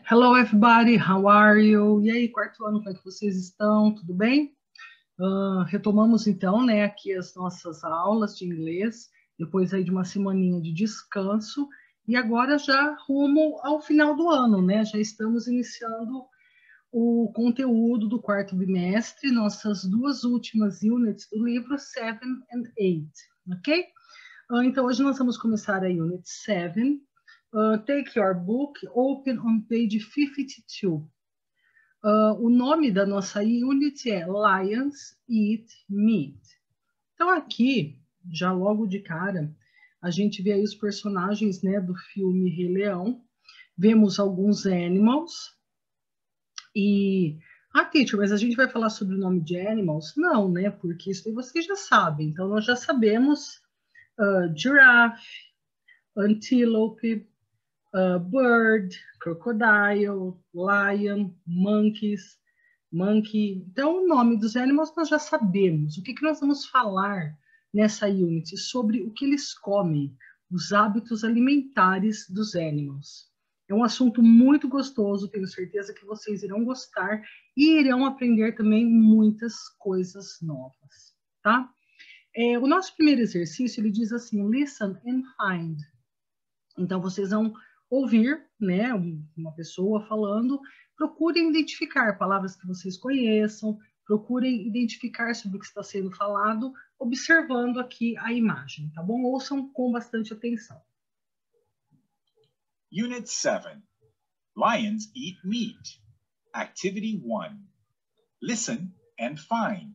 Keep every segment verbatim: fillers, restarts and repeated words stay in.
Hello everybody, how are you? E aí, quarto ano, como é que vocês estão? Tudo bem? Uh, retomamos então, né, aqui as nossas aulas de inglês, depois aí de uma semaninha de descanso, e agora já rumo ao final do ano, né? Já estamos iniciando o conteúdo do quarto bimestre, nossas duas últimas units do livro seven and eight, ok? Uh, então, hoje nós vamos começar a unit seven. Uh, take your book, open on page fifty-two. Uh, o nome da nossa unit é Lions Eat Meat. Então, aqui, já logo de cara, a gente vê aí os personagens, né, do filme Rei Leão. Vemos alguns animals. E, ah, teacher, mas a gente vai falar sobre o nome de animals? Não, né, porque isso aí vocês já sabem. Então, nós já sabemos uh, giraffe, antelope, Uh, bird, crocodile, lion, monkeys, monkey. Então, o nome dos animais nós já sabemos. O que, que nós vamos falar nessa unit? Sobre o que eles comem, os hábitos alimentares dos animals. É um assunto muito gostoso, tenho certeza que vocês irão gostar e irão aprender também muitas coisas novas, tá? É, o nosso primeiro exercício, ele diz assim, listen and find. Então, vocês vão ouvir, né, uma pessoa falando, procurem identificar palavras que vocês conheçam, procurem identificar sobre o que está sendo falado, observando aqui a imagem, tá bom? Ouçam com bastante atenção. Unit seven. Lions eat meat. Activity one. Listen and find.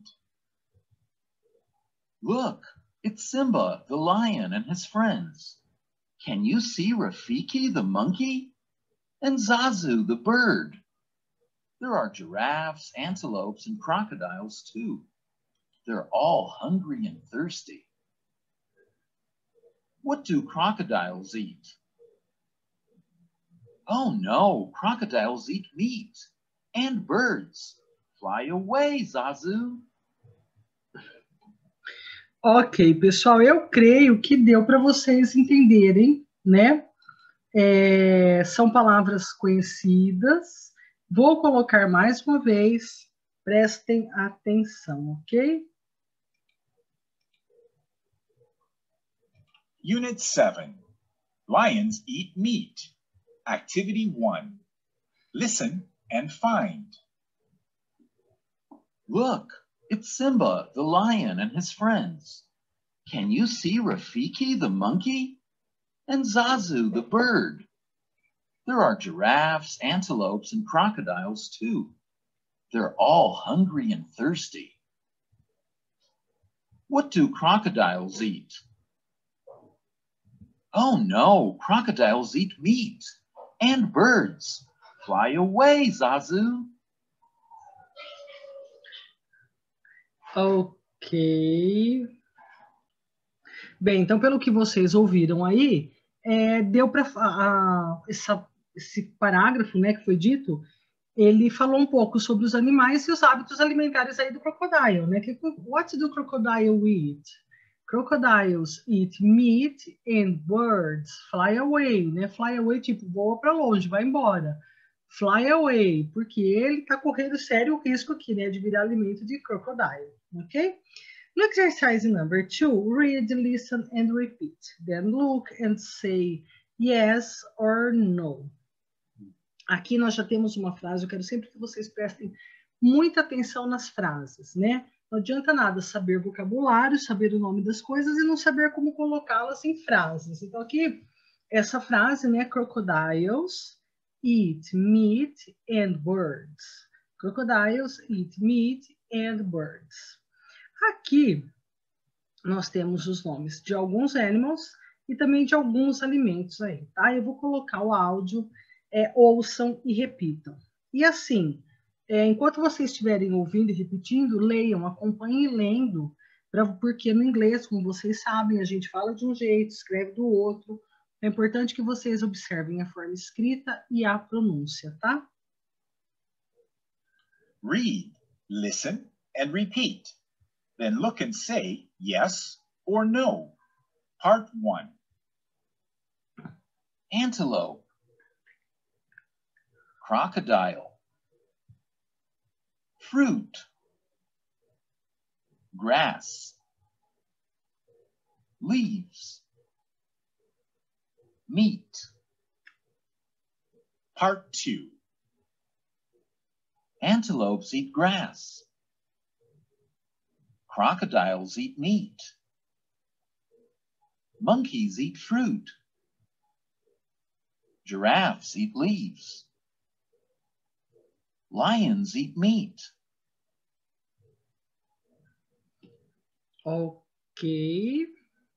Look, it's Simba, the lion, and his friends. Can you see Rafiki, the monkey? And Zazu, the bird? There are giraffes, antelopes, and crocodiles, too. They're all hungry and thirsty. What do crocodiles eat? Oh, no, crocodiles eat meat and birds. Fly away, Zazu. Ok, pessoal, eu creio que deu para vocês entenderem, né? É, são palavras conhecidas. Vou colocar mais uma vez, prestem atenção, ok? Unit seven. Lions eat meat. Activity one. Listen and find. Look, it's Simba, the lion, and his friends. Can you see Rafiki, the monkey? And Zazu, the bird? There are giraffes, antelopes, and crocodiles, too. They're all hungry and thirsty. What do crocodiles eat? Oh, no, crocodiles eat meat and birds. Fly away, Zazu. Ok. Bem, então, pelo que vocês ouviram aí, é, deu para esse parágrafo, né, que foi dito, ele falou um pouco sobre os animais e os hábitos alimentares aí do crocodile, né? Que, what do crocodile eat? Crocodiles eat meat and birds. Fly away, né? Fly away, tipo, voa para longe, vai embora. Fly away, porque ele está correndo sério risco aqui, né, de virar alimento de crocodile, ok? No exercise number two, read, listen, and repeat. Then look and say yes or no. Aqui nós já temos uma frase, eu quero sempre que vocês prestem muita atenção nas frases, né? Não adianta nada saber vocabulário, saber o nome das coisas e não saber como colocá-las em frases. Então aqui, essa frase, né? Crocodiles eat meat and birds. Crocodiles eat meat and birds. Aqui, nós temos os nomes de alguns animals e também de alguns alimentos aí, tá? Eu vou colocar o áudio, é, ouçam e repitam. E assim, é, enquanto vocês estiverem ouvindo e repetindo, leiam, acompanhem lendo, pra, porque no inglês, como vocês sabem, a gente fala de um jeito, escreve do outro. É importante que vocês observem a forma escrita e a pronúncia, tá? Read, listen, and repeat. Then look and say yes or no. Part one. Antelope. crocodile. Fruit, grass, leaves, meat. Part two. Antelopes eat grass. Crocodiles eat meat. Monkeys eat fruit. Giraffes eat leaves. Lions eat meat. Ok.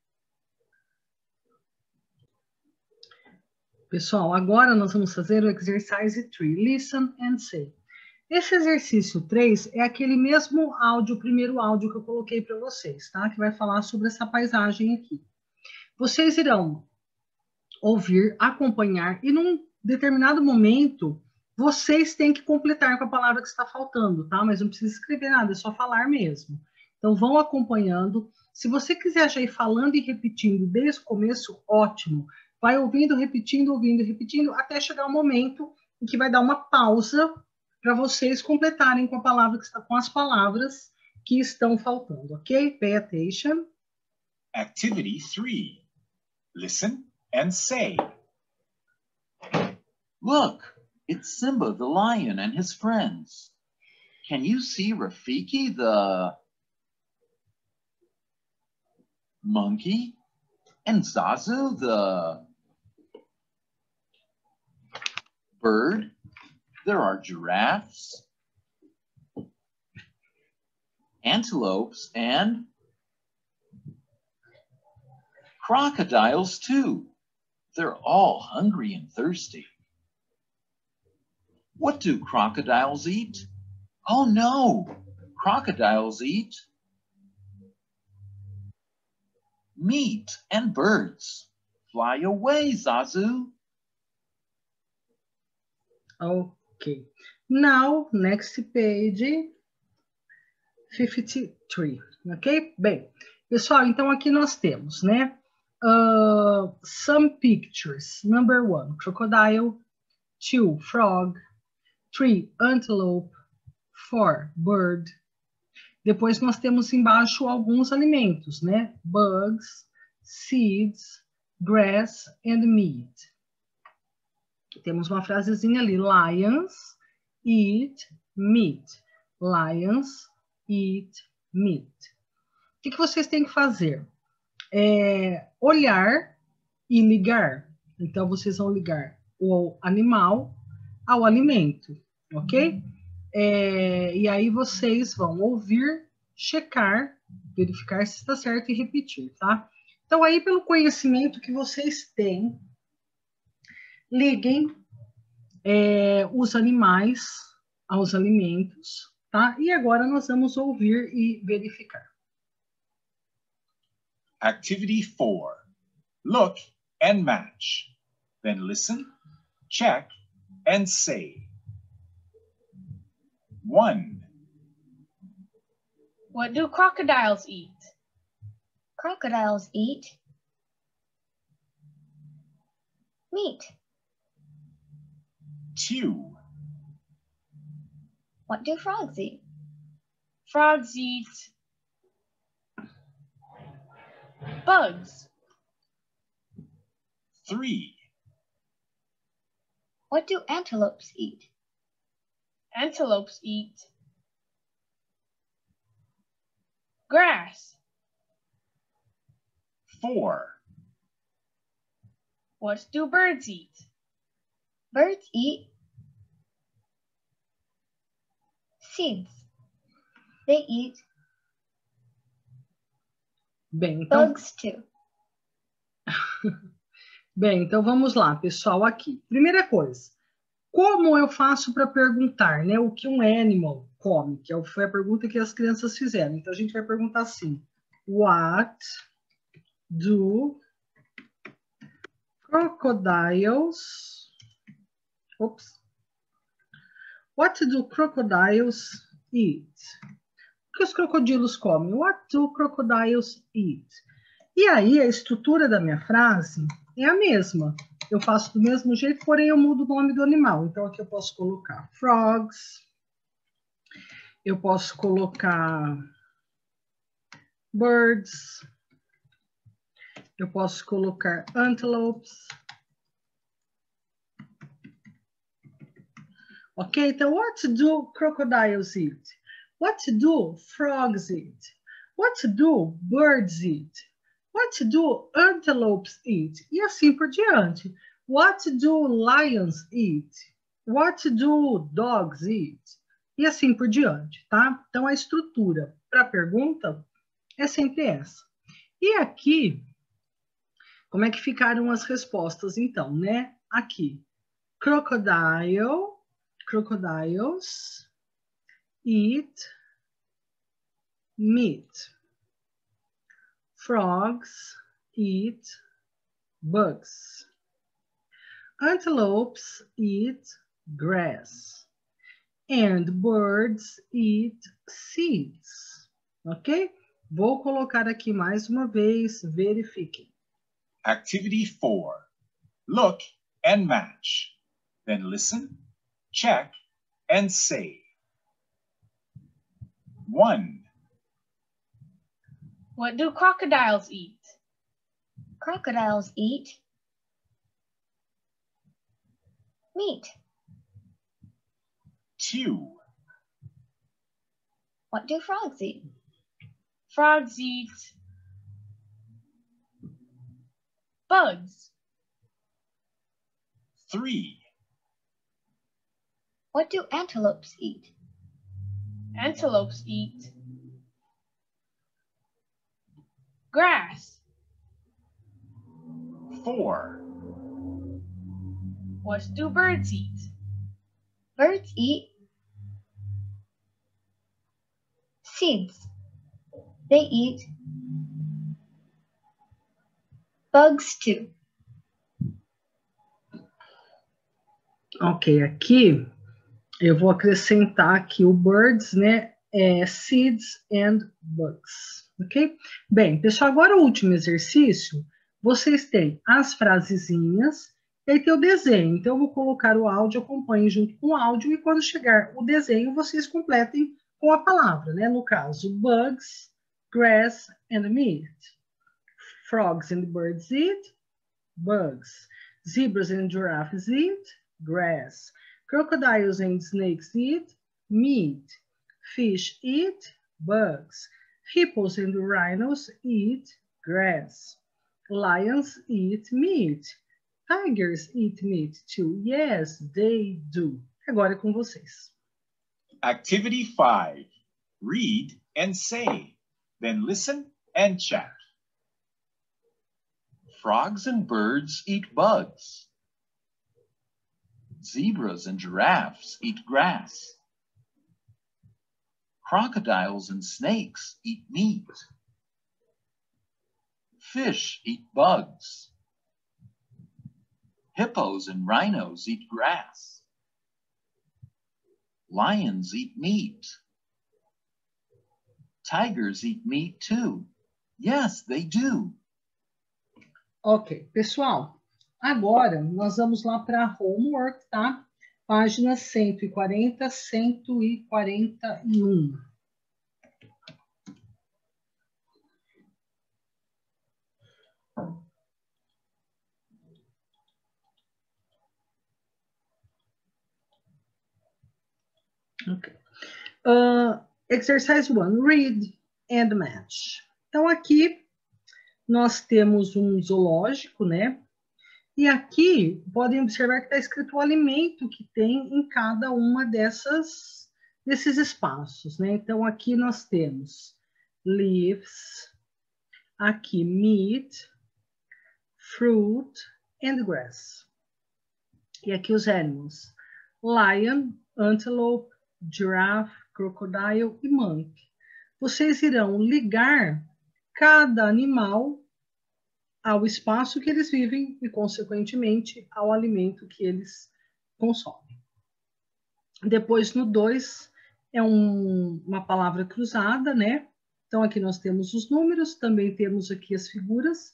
Pessoal, agora nós vamos fazer o exercise três. Listen and say. Esse exercício três é aquele mesmo áudio, o primeiro áudio que eu coloquei para vocês, tá? Que vai falar sobre essa paisagem aqui. Vocês irão ouvir, acompanhar e num determinado momento vocês têm que completar com a palavra que está faltando, tá? Mas não precisa escrever nada, é só falar mesmo. Então vão acompanhando. Se você quiser já ir falando e repetindo desde o começo, ótimo. Vai ouvindo, repetindo, ouvindo, repetindo, até chegar o momento em que vai dar uma pausa para vocês completarem com a palavra que está com as palavras que estão faltando, ok? Pay attention. Activity three. Listen and say. Look, it's Simba the lion and his friends. Can you see Rafiki the monkey and Zazu the bird? There are giraffes, antelopes, and crocodiles too. They're all hungry and thirsty. What do crocodiles eat? Oh no, crocodiles eat meat and birds. Fly away, Zazu. Ok. Now, next page, fifty-three, ok? Bem, pessoal, então aqui nós temos, né? Uh, some pictures. Number one, crocodile. Two, frog. Three, antelope. Four, bird. Depois nós temos embaixo alguns alimentos, né? Bugs, seeds, grass and meat. Temos uma frasezinha ali, lions eat meat. Lions eat meat. O que, que vocês têm que fazer? É olhar e ligar. Então, vocês vão ligar o animal ao alimento, ok? É, e aí vocês vão ouvir, checar, verificar se está certo e repetir, tá? Então, aí pelo conhecimento que vocês têm, liguem é, os animais aos alimentos, tá? E agora nós vamos ouvir e verificar. Activity four. Look and match. Then listen, check, and say. One. What do crocodiles eat? Crocodiles eat meat. Two. What do frogs eat? Frogs eat bugs. Three. What do antelopes eat? Antelopes eat grass. Four. What do birds eat? Birds eat seeds. They eat Bem, então, bugs too. bem, então vamos lá, pessoal, aqui. Primeira coisa, como eu faço para perguntar, né, o que um animal come? Que foi a pergunta que as crianças fizeram. Então, a gente vai perguntar assim, what do crocodiles, oops, what do crocodiles eat? O que os crocodilos comem? What do crocodiles eat? E aí, a estrutura da minha frase é a mesma. eu faço do mesmo jeito, porém eu mudo o nome do animal. Então, aqui eu posso colocar frogs, eu posso colocar birds, eu posso colocar antelopes. Ok, então, what do crocodiles eat? What do frogs eat? What do birds eat? What do antelopes eat? E assim por diante. What do lions eat? What do dogs eat? E assim por diante, tá? Então, a estrutura para a pergunta é sempre essa. E aqui, como é que ficaram as respostas, então, né? Aqui, crocodile, crocodiles eat meat. Frogs eat bugs. Antelopes eat grass. And birds eat seeds. Ok? Vou colocar aqui mais uma vez, verifiquem. Activity four. Look and match. Then listen, check, and say. One. What do crocodiles eat? Crocodiles eat meat. Two. What do frogs eat? Frogs eat bugs. Three. What do antelopes eat? Antelopes eat grass. Four. What do birds eat? Birds eat seeds. They eat bugs too. Ok, aqui eu vou acrescentar aqui o birds, né? É, seeds and bugs, ok? Bem, pessoal, agora o último exercício, vocês têm as frasezinhas e aí tem o desenho. Então, eu vou colocar o áudio, acompanhem junto com o áudio e quando chegar o desenho, vocês completem com a palavra, né? No caso, bugs, grass and meat. Frogs and birds eat bugs. Zebras and giraffes eat grass. Crocodiles and snakes eat meat. Fish eat bugs. Hippos and rhinos eat grass. Lions eat meat. Tigers eat meat too. Yes, they do. Agora é com vocês. Activity five. Read and say. Then listen and check. Frogs and birds eat bugs. Zebras and giraffes eat grass. Crocodiles and snakes eat meat. Fish eat bugs. Hippos and rhinos eat grass. Lions eat meat. Tigers eat meat too. Yes, they do. Ok, pessoal, agora nós vamos lá para homework, tá? Página cento e quarenta, cento e quarenta e um. Ok. Uh, exercise one, read and match. Então, aqui nós temos um zoológico, né? E aqui, podem observar que está escrito o alimento que tem em cada uma dessas, desses espaços, né? Então, aqui nós temos leaves, aqui meat, fruit and grass. E aqui os animals, lion, antelope, giraffe, crocodile e monkey. Vocês irão ligar cada animal ao espaço que eles vivem e, consequentemente, ao alimento que eles consomem. Depois, no dois, é um, uma palavra cruzada, né? Então, aqui nós temos os números, também temos aqui as figuras.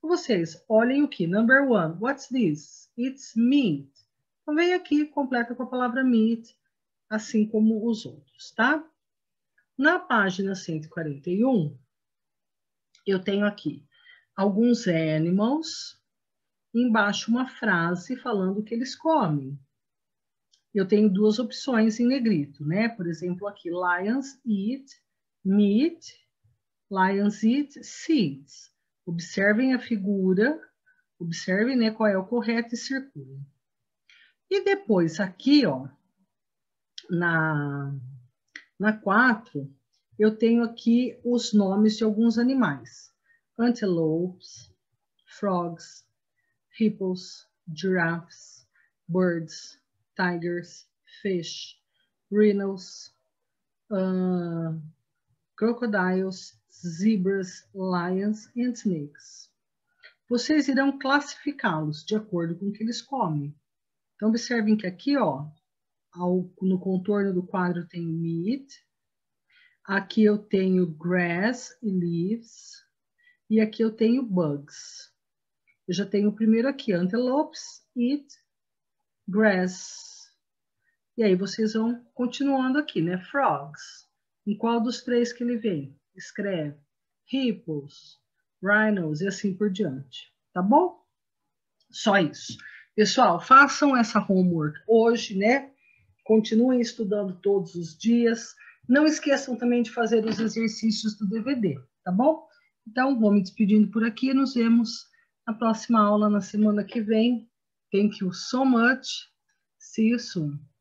Vocês olhem o que? Number one. What's this? It's meat. Então, vem aqui, completa com a palavra meat, assim como os outros, tá? Na página cento e quarenta e um, eu tenho aqui alguns animals, embaixo uma frase falando que eles comem. Eu tenho duas opções em negrito, né? Por exemplo, aqui, lions eat meat, lions eat seeds. Observem a figura, observem, né, qual é o correto e circulem. E depois aqui, ó, na, na quatro, eu tenho aqui os nomes de alguns animais. Antelopes, frogs, hippos, giraffes, birds, tigers, fish, rhinos, uh, crocodiles, zebras, lions and snakes. Vocês irão classificá-los de acordo com o que eles comem. Então, observem que aqui, ó, ao, no contorno do quadro tem meat, aqui eu tenho grass e leaves, e aqui eu tenho bugs. Eu já tenho o primeiro aqui, antelopes eat grass. E aí vocês vão continuando aqui, né? Frogs. Em qual dos três que ele vem? Escreve. Hippos, rhinos e assim por diante. Tá bom? Só isso. Pessoal, façam essa homework hoje, né? Continuem estudando todos os dias. Não esqueçam também de fazer os exercícios do D V D, tá bom? Então, vou me despedindo por aqui. Nos vemos na próxima aula, na semana que vem. Thank you so much. See you soon.